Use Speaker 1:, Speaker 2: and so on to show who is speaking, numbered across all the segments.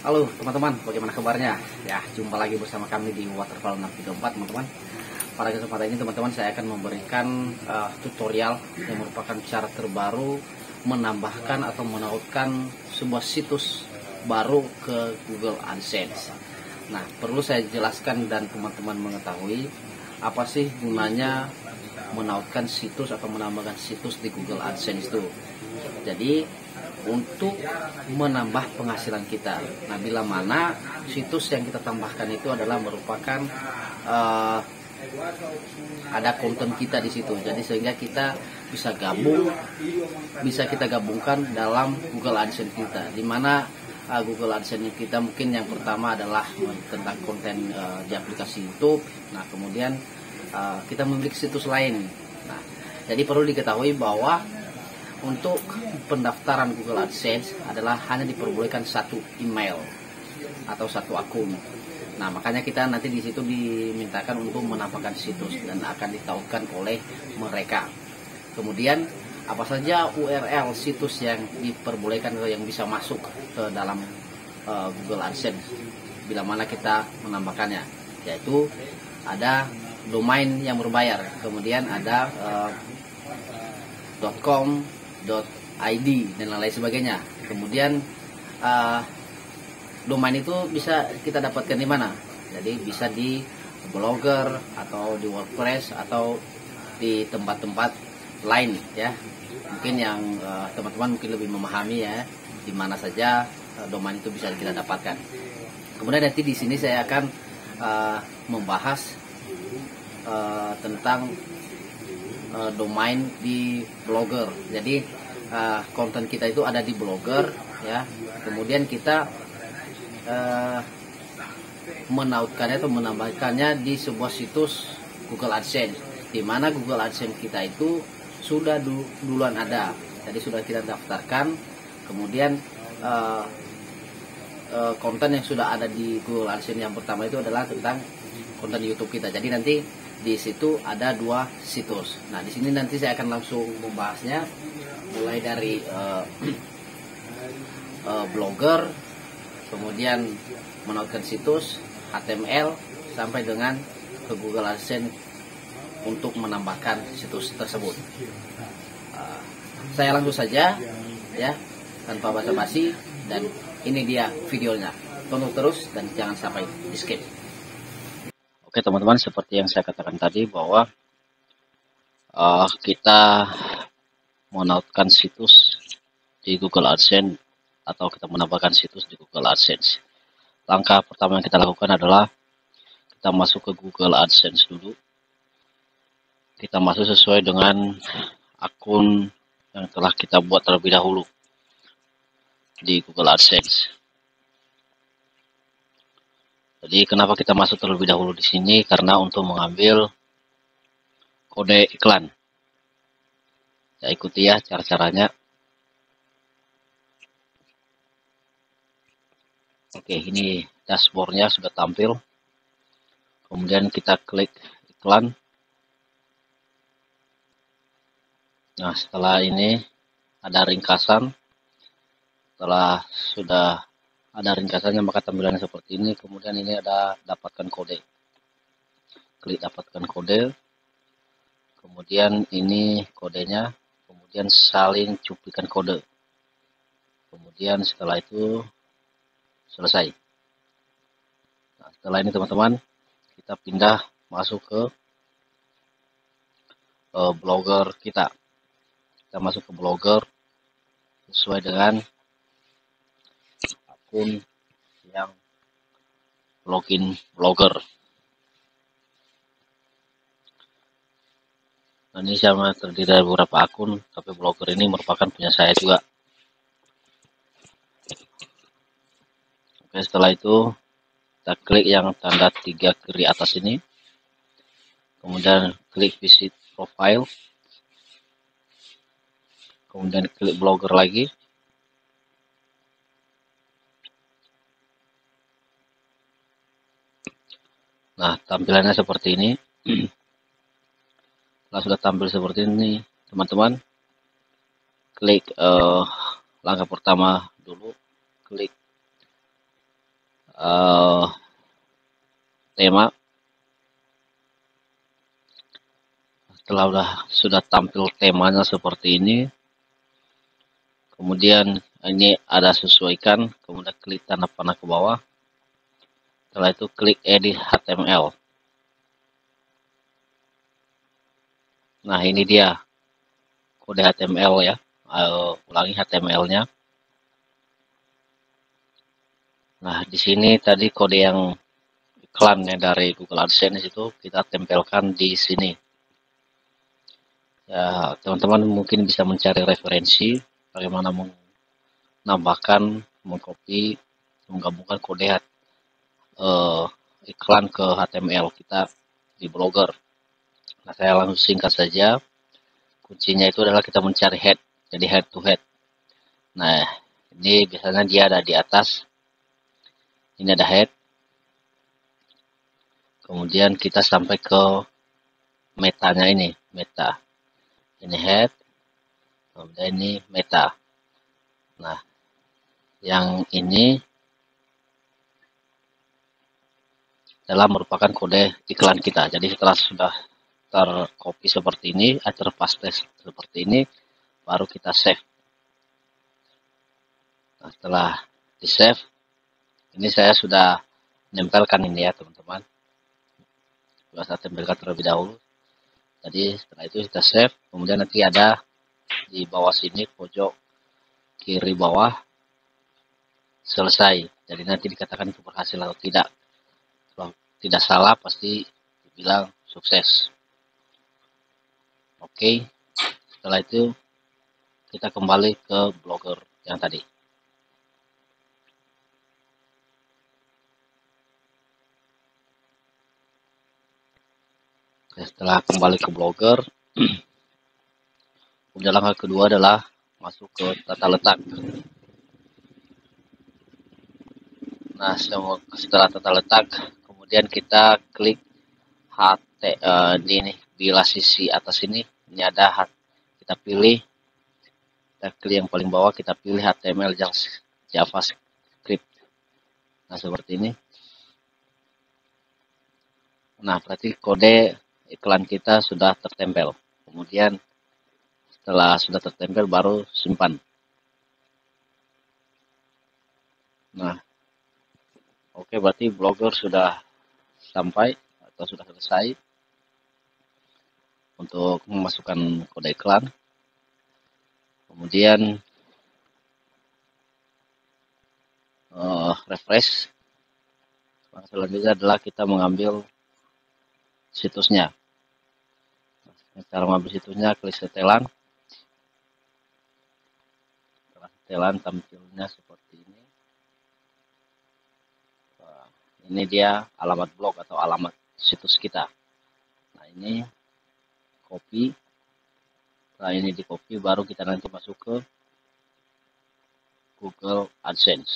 Speaker 1: Halo teman-teman, bagaimana kabarnya? Ya, jumpa lagi bersama kami di Waterfall 634 teman-teman. Pada kesempatan ini teman-teman saya akan memberikan tutorial yang merupakan cara terbaru menambahkan atau menautkan sebuah situs baru ke Google AdSense. Nah, perlu saya jelaskan dan teman-teman mengetahui apa sih gunanya menautkan situs atau menambahkan situs di Google AdSense itu. Jadi untuk menambah penghasilan kita. Nah, bila mana situs yang kita tambahkan itu adalah merupakan ada konten kita di situ. Jadi sehingga kita bisa kita gabungkan dalam Google AdSense kita. Di mana Google AdSense kita mungkin yang pertama adalah tentang konten di aplikasi YouTube. Nah, kemudian kita memiliki situs lain. Nah, jadi perlu diketahui bahwa untuk pendaftaran Google AdSense adalah hanya diperbolehkan satu email atau satu akun. Nah, makanya kita nanti di situ dimintakan untuk menambahkan situs dan akan ditautkan oleh mereka. Kemudian apa saja URL situs yang diperbolehkan atau yang bisa masuk ke dalam Google AdSense bila mana kita menambahkannya, yaitu ada domain yang berbayar, kemudian ada .com, .id dan lain sebagainya. Kemudian domain itu bisa kita dapatkan di mana? Jadi bisa di Blogger atau di WordPress atau di tempat-tempat lain ya. Mungkin yang teman-teman mungkin lebih memahami ya di mana saja domain itu bisa kita dapatkan. Kemudian nanti di sini saya akan membahas tentang domain di Blogger. Jadi konten kita itu ada di Blogger ya. Kemudian kita menautkannya atau menambahkannya di sebuah situs Google AdSense, di mana Google AdSense kita itu sudah duluan ada. Jadi sudah kita daftarkan. Kemudian konten yang sudah ada di Google AdSense yang pertama itu adalah tentang konten YouTube kita. Jadi nanti di situ ada dua situs. Nah, di sini nanti saya akan langsung membahasnya mulai dari Blogger, kemudian menautkan situs, HTML sampai dengan ke Google AdSense untuk menambahkan situs tersebut. Saya langsung saja ya, tanpa basa-basi, dan ini dia videonya. Tonton terus dan jangan sampai di skip. Oke teman-teman, seperti yang saya katakan tadi bahwa kita menautkan situs di Google AdSense atau kita menambahkan situs di Google AdSense. Langkah pertama yang kita lakukan adalah kita masuk ke Google AdSense dulu. Kita masuk sesuai dengan akun yang telah kita buat terlebih dahulu di Google AdSense. Jadi kenapa kita masuk terlebih dahulu di sini? Karena untuk mengambil kode iklan. Saya ikuti ya cara-caranya. Oke, ini dashboardnya sudah tampil. Kemudian kita klik iklan. Nah, setelah ini ada ringkasan. Setelah sudah ada ringkasannya maka tampilannya seperti ini. Kemudian ini ada dapatkan kode. Klik dapatkan kode. Kemudian ini kodenya. Kemudian salin cuplikan kode. Kemudian setelah itu selesai. Nah, setelah ini teman-teman, kita pindah masuk ke Blogger kita. Kita masuk ke Blogger sesuai dengan akun yang login Blogger. Nah, ini sama terdiri dari beberapa akun, tapi Blogger ini merupakan punya saya juga. Oke, setelah itu kita klik yang tanda 3 kiri atas ini. Kemudian klik visit profile. Kemudian klik Blogger lagi. Nah, tampilannya seperti ini. Setelah sudah tampil seperti ini, teman-teman, klik langkah pertama dulu, klik eh, tema. Setelah sudah tampil temanya seperti ini, kemudian ini ada sesuaikan, kemudian klik tanda panah ke bawah. Setelah itu klik edit HTML. Nah, ini dia kode HTML ya. Ulangi HTML-nya. Nah, di sini tadi kode yang iklan ya dari Google AdSense itu kita tempelkan di sini. Ya, teman-teman mungkin bisa mencari referensi bagaimana menambahkan, mengcopy, menggabungkan kode iklan ke HTML kita di Blogger. Nah, saya langsung singkat saja. Kuncinya itu adalah kita mencari head, jadi head to head. Nah, ini biasanya dia ada di atas. Ini ada head. Kemudian kita sampai ke metanya ini, meta. Ini head, kemudian ini meta. Nah, yang ini adalah merupakan kode iklan kita. Jadi setelah sudah tercopy seperti ini, terpaste seperti ini, baru kita save. Nah, setelah di save, ini saya sudah nempelkan ini ya teman-teman. Sudah saya tempelkan terlebih dahulu. Jadi setelah itu kita save, kemudian nanti ada di bawah sini pojok kiri bawah selesai. Jadi nanti dikatakan itu berhasil atau tidak. Kalau tidak salah pasti dibilang sukses. Oke, setelah itu kita kembali ke Blogger yang tadi. Setelah kembali ke Blogger, kemudian langkah kedua adalah masuk ke tata letak. Nah, setelah tata letak, kemudian kita klik di sisi atas ini ada kita pilih, kita klik yang paling bawah, kita pilih HTML yang JavaScript. Nah, seperti ini. Nah, berarti kode iklan kita sudah tertempel. Kemudian setelah sudah tertempel baru simpan. Nah, oke, berarti Blogger sudah sampai atau sudah selesai untuk memasukkan kode iklan. Kemudian refresh. Selanjutnya adalah kita mengambil situsnya. Cara mengambil situsnya, klik setelan. Setelah setelan tampilnya seperti ini. Ini dia alamat blog atau alamat situs kita. Nah, ini copy. Setelah ini di copy, baru kita nanti masuk ke Google AdSense.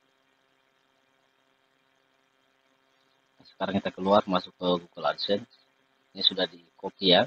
Speaker 1: Nah, sekarang kita keluar masuk ke Google AdSense. Ini sudah di copy ya.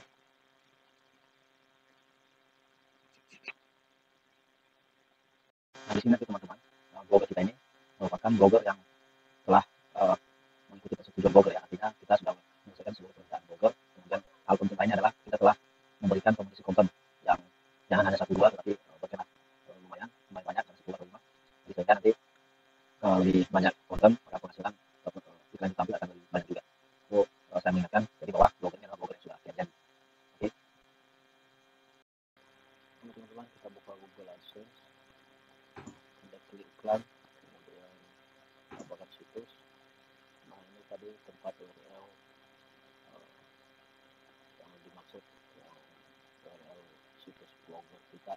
Speaker 1: Nah, di sini nanti teman-teman, blogger kita ini merupakan blogger yang telah mengikuti prosedur blogger ya. Artinya kita sudah menyelesaikan seluruh permintaan blogger. Kemudian hal penting lainnya adalah kita telah memberikan komposisi konten yang jangan hanya 1-2 tetapi berkena lumayan banyak, 10 atau 5. Jadi sehingga nanti lebih banyak konten maka penghasilan iklan yang tampil akan lebih banyak juga. Itu saya mengingatkan, jadi bahwa bloggernya adalah blogger yang sudah jadi. Oke. Teman-teman, kita buka Google AdSense, kita klik iklan, kemudian tambahkan situs. Nah, ini tadi tempat URL yang dimaksud, yang URL situs blogger kita.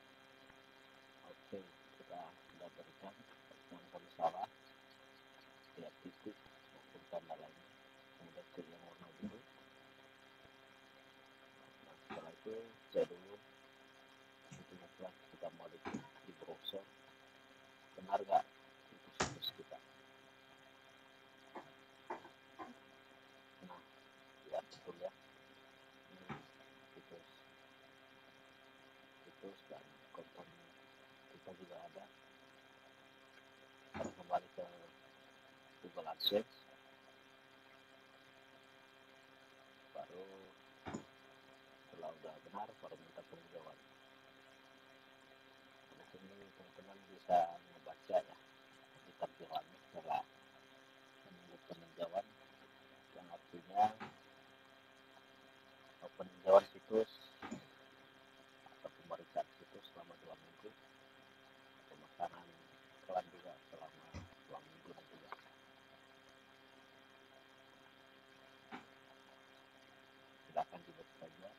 Speaker 1: Oke, kita sudah berikan. Yang kami salah, lihat titik maupun tanda lainnya, kemudian klik yang warna biru. Nah, setelah itu cek dulu itunya telah kita modifkan di browser, benar nggak itu situs kita. Nah, lihat betul ya, ini situs AdSense, baru setelah udah benar baru minta peninjauan. Di sini teman-teman bisa membaca ya di tampilannya setelah menunggu peninjauan, yang artinya peninjauan situs atau pemeriksaan situs selama 2 minggu, pemasangan iklan juga selama 2 minggu nantinya. Silahkan dibuat saja.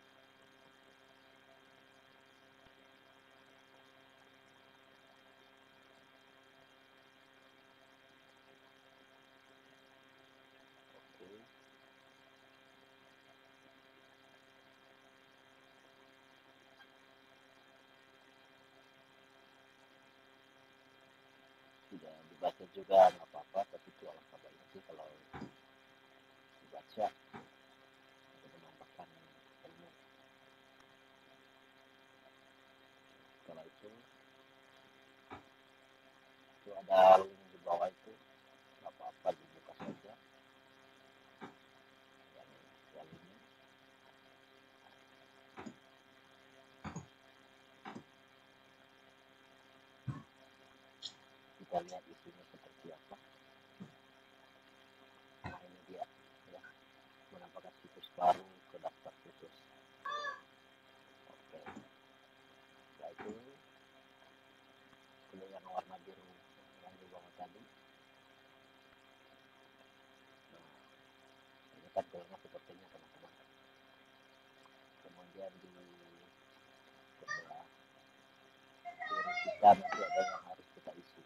Speaker 1: Oke. Tidak dibaca juga nggak apa-apa, tapi itu alangkah baiknya sih kalau dibaca untuk menambahkan ilmu. Setelah itu ada link di bawah itu, nggak apa-apa dibuka saja. Yang ini kita lihat isinya seperti apa. Nah ini dia ya, menambahkan situs baru ke daftar situs. Oke, setelah itu pilih yang warna biru yang di bawah tadi. Nah ini tampilannya sepertinya teman-teman. Kemudian di sebelah kiri kita nanti ada yang harus kita isi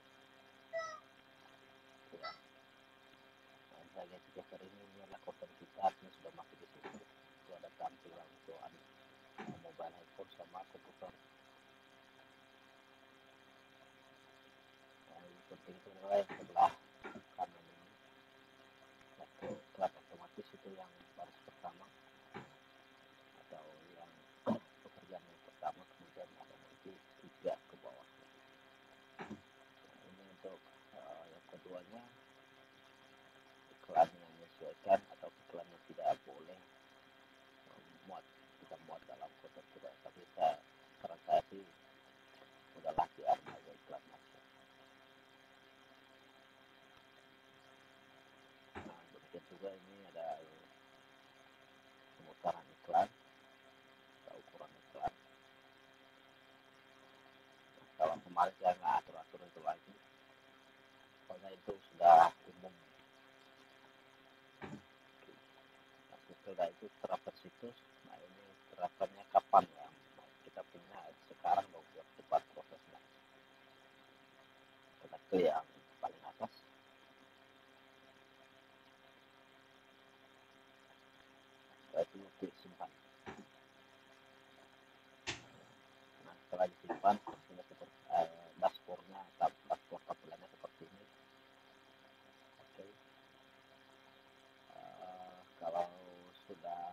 Speaker 1: ya. Nah, saya tiga ini adalah konten kita yang sudah masuk di situ. Itu ada tampilan untuk mobile handphone sama komputer. Nah, yang penting itu adalah yang sebelah kanan ini, iklan otomatis itu yang baris pertama atau yang pekerjaan yang pertama, kemudian ada nanti 3 ke bawah. Nah, ini untuk yang keduanya, iklan yang menyesuaikan atau iklan yang tidak boleh kita muat dalam konten kita, tapi saran saya sih udahlah biarin aja iklan masuk. Nah demikian juga ini ada pemutaran iklan atau ukuran iklan. Nah, kalau kemarin saya nggak atur itu lagi, soalnya itu sudah umum. Nah, setelah itu terapkan situs. Nah ini terapannya kapan ya? Kita punya sekarang mau buat cepat prosesnya. Kita klik yang paling atas. Setelah itu klik simpan. Nah setelah disimpan, sudah seperti dashboardnya, dashboard tampilannya seperti ini. Oke. Kalau sudah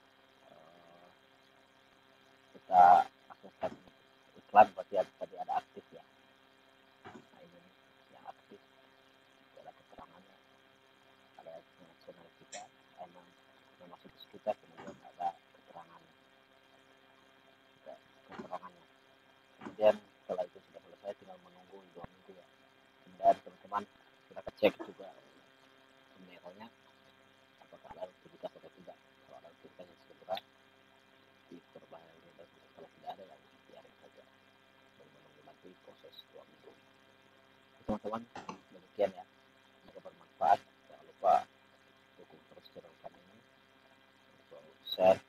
Speaker 1: kita akseskan iklan, berarti tadi ada aktif ya. Nah ini yang aktif, ada keterangannya, ada nasional kita, nama situs kita, kemudian ada keterangannya. Kemudian setelah itu sudah selesai, tinggal menunggu 2 minggu ya. Dan teman-teman kita cek juga thumbnailnya apakah ada aktivitas atau tidak. Kalau ada aktivitas yang segera diperbaiki, dan kalau tidak ada ya biarin saja dan menunggu nanti proses 2 minggu. Teman-teman, demikian ya, semoga bermanfaat. Jangan lupa dukung terus channel kami ini untuk share